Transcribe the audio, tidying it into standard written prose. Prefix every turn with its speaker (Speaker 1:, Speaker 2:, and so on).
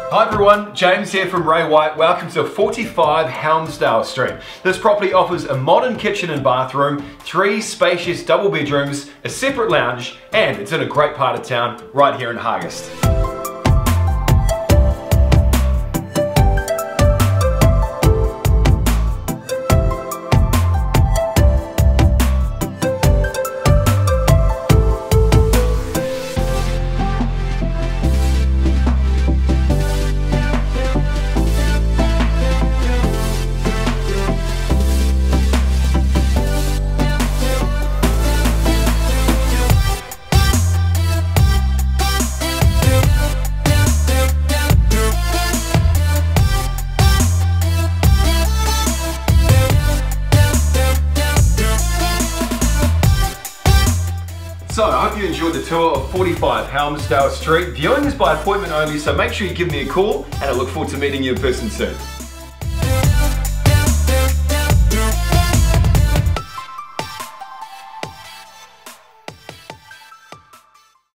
Speaker 1: Hi everyone, James here from Ray White. Welcome to 45 Helmsdale Street. This property offers a modern kitchen and bathroom, 3 spacious double bedrooms, a separate lounge, and it's in a great part of town right here in Hargest. So, I hope you enjoyed the tour of 45 Helmsdale Street. Viewing is by appointment only, so make sure you give me a call, and I look forward to meeting you in person soon.